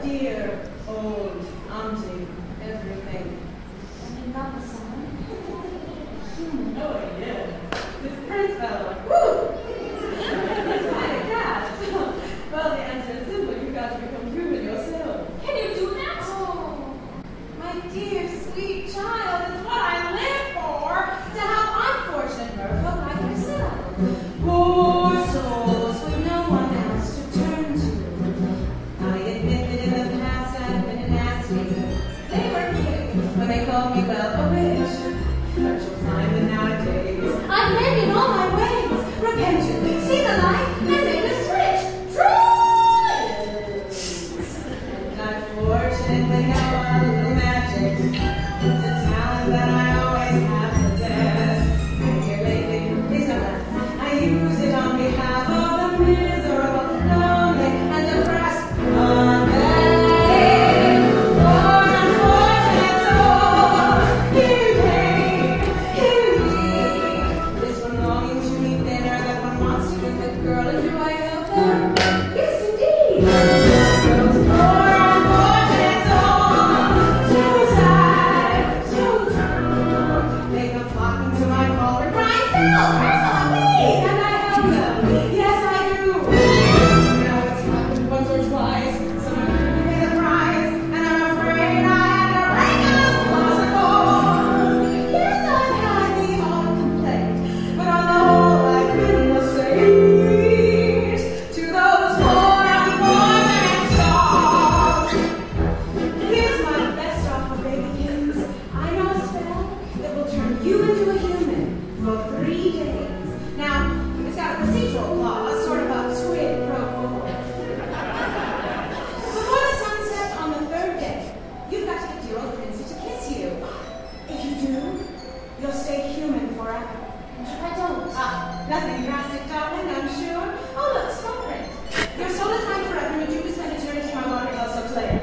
dear, old, auntie, everything. And you love the song? Human. Oh, yeah. This Prince fellow. Woo! It's quite a cat. Well, the answer is simple. You've got to become human yourself. Can you do that? Oh, my dear, sweet child, it's what I live for. To have unfortunate merfolk like yourself. Poor souls with no one else to turn to. I admit that in the past I've been a nasty. They were kidding when they called me, well, a witch. But you'll find that nowadays I've mended all my ways. Repented, see the light, and made a switch. And I fortunately know a little magic. It's a talent that I always have possessed. And here lately, please don't laugh. I use it on behalf of the miserable, lonely, and depressed. Poor unfortunate souls, hear me. This one longing to meet dinner, that one wants to be the girl, and do I help them? Yes, indeed. Those poor unfortunate souls, so sad, so true. They come flocking to my cauldron, crying, Ursula, please, and I help them. Yes, I do. Now it's happened once or twice. Someone couldn't pay the price, and I'm afraid I had to break up classicals. Yes, I've had the odd complaint, but on the whole, I've been the saint to those poor unfortunate souls. Here's my best offer, baby kings. I know a spell that will turn you into a human for 3 days. Now, it's got a procedural clause, sort of a squid pro quo. Before the sun sets on the 3rd day, you've got to get your old princess to kiss you. If you do, you'll stay human forever. And if I don't? Nothing drastic, darling, I'm sure. Oh, look, small print. Your soul is mine forever, and you spend eternity in my waterhouse of clay.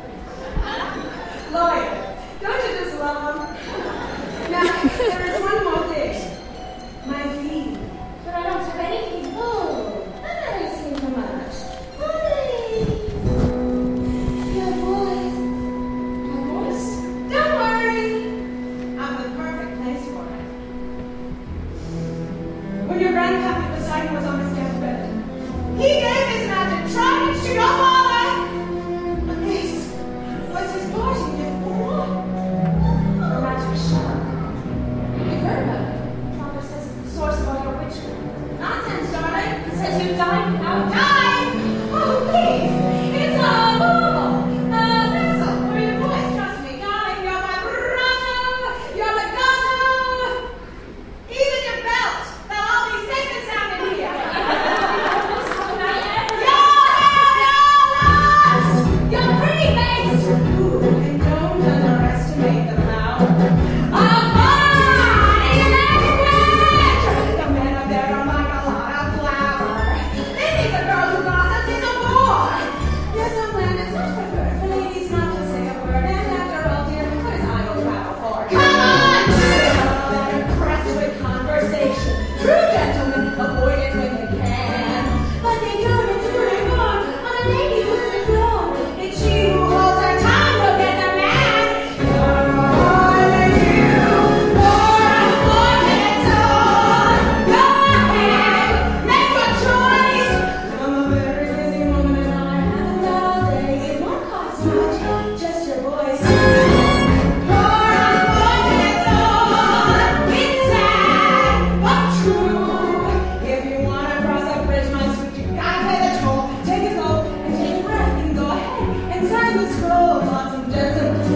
Lawyer, don't you just love them? Now, there is one more thing. My fee. But I don't have anything. Oh, that doesn't seem too much. Honey! Your voice. My voice? Don't worry. I'm the perfect place for it. When your grandpappy beside me was on his deathbed, he gave his magic trident to your father. And this was his parting gift for what? The magic shell. You've heard about it. Father says it's the source of all your witchcraft. Nonsense, darling. He says you died without Die! Oh, please! It's a bauble! A vessel for your voice. Trust me, darling. You're my bravado. You're my gato. Even your belt. They'll all be safe and sound in here. Your pretty face. Ooh, and don't underestimate the power of body and language. The men up there are like a lot of flour. They think the girl who gossips is a bore. Yes, I'm glad it's much preferred for ladies not to say a word. And after all, dear, what is idle rattle for? Come on! They're impressed with conversation. True gentlemen avoid it when they can. But they turn and turn and on a lady who's the throne. It's she who holds her tongue who gets a man. You're more than you, poor unfortunate soul. Go ahead, make your choice. I'm a very busy woman and I haven't got all day. It won't cost much, just your voice. Poor unfortunate soul. It's sad, but true. If you want to cross a bridge, my sweet, you gotta pay the toll. Take a go and take a breath and go ahead and sign the scroll. Lots of jets and